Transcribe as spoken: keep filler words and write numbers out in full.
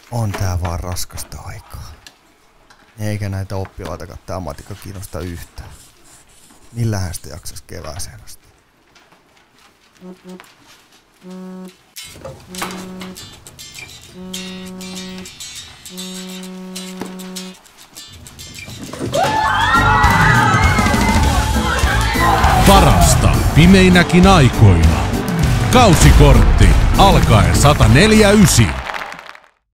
On tää vaan raskasta aikaa. Eikä näitä oppilaitakaan tää matikka kiinnosta yhtään. Millähän sitä jaksas kevääseen asti? Parasta pimeinäkin aikoina. Kausikortti alkaen sata neljäkymmentäyhdeksän.